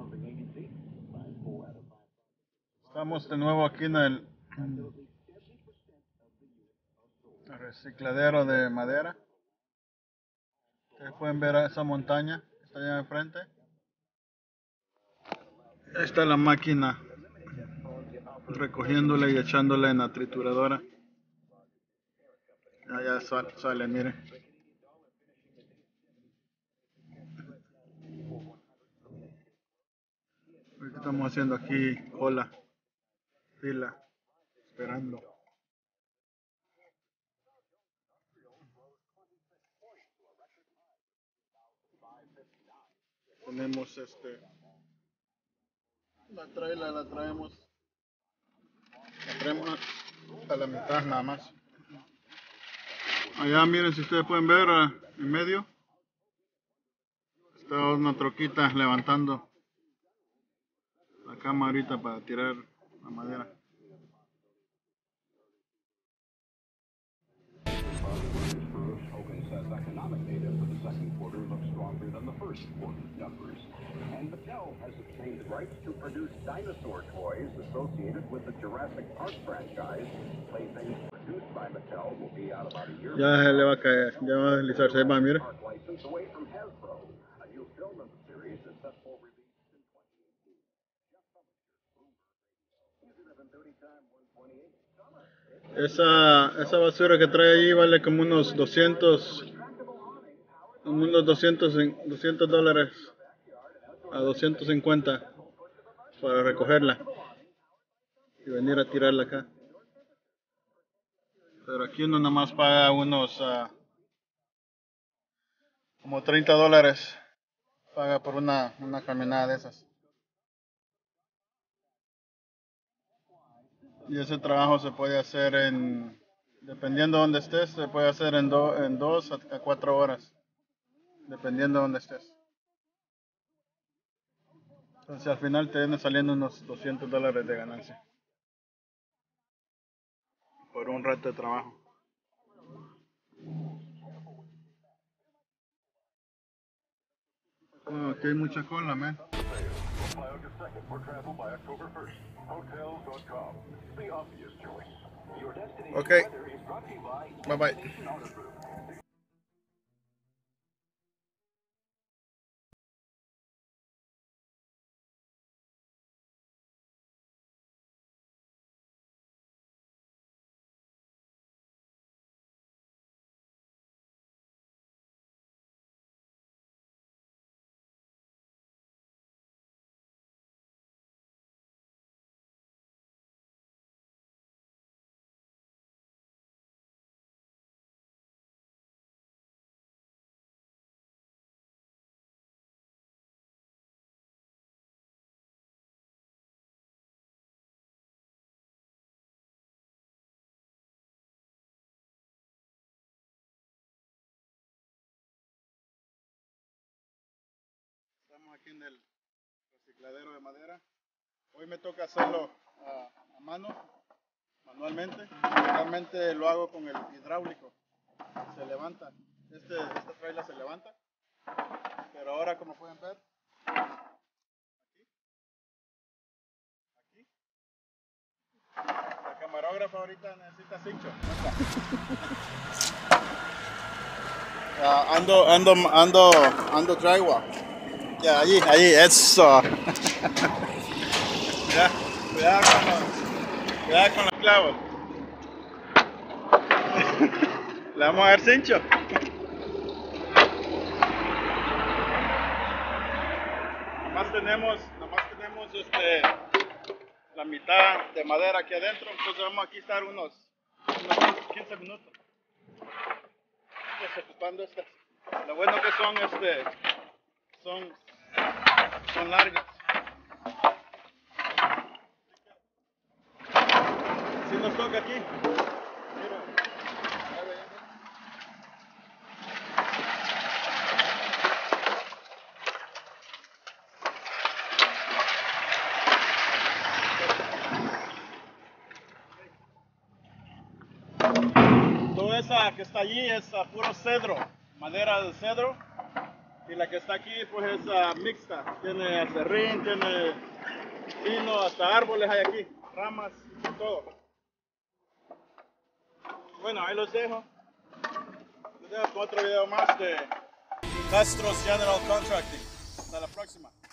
Estamos de nuevo aquí en el recicladero de madera. Ustedes pueden ver esa montaña que está allá enfrente. Ahí está la máquina recogiéndola y echándola en la trituradora. Allá sale, miren. Ahorita estamos haciendo aquí cola, fila, esperando. Tenemos la traila la traemos a la mitad nada más. Allá miren, si ustedes pueden ver en medio está una troquita levantando la cama ahorita para tirar la madera. Hogan says economic data for the second quarter looks stronger than the first quarter's numbers. And Mattel has obtained the rights to produce dinosaur toys associated with the Jurassic Park franchise. Playthings produced by Mattel will be out about a year. Ya se le va a caer, ya va a deslizarse, va, mire. Park license away from Hasbro. A new film of the series is set for release in 2018. Jeff Summer, Bloomberg Radio. 11:30 time, 128. Esa basura que trae ahí vale como unos 200 $200 a 250 para recogerla y venir a tirarla acá. Pero aquí uno nada más paga unos como $30 paga por una caminada de esas. Y ese trabajo se puede hacer dependiendo de donde estés, se puede hacer en 2 a 4 horas, dependiendo de donde estés. Entonces al final te viene saliendo unos $200 de ganancia por un rato de trabajo. Aquí hay mucha cola, man. Ok, bye bye. Estamos aquí en el recicladero de madera. Hoy me toca hacerlo a mano, manualmente. Realmente lo hago con el hidráulico. Se levanta. Esta traila se levanta. Pero ahora, como pueden ver, aquí, la camarógrafa ahorita necesita cincho. Ando drywall. Ya, allí, eso. Ya, cuidado con los clavos. Le vamos a dar cincho. Nomás tenemos la mitad de madera aquí adentro, entonces vamos a quitar unos 15 minutos. Desocupando estas. Lo bueno que son largas. Si nos toca aquí. Mira, toda esa que está allí es puro cedro, madera de cedro. Y la que está aquí pues es mixta, tiene acerrín, tiene pino, hasta árboles hay aquí, ramas, todo. Bueno, ahí los dejo. Los dejo con otro video más de Castro's General Contracting. Hasta la próxima.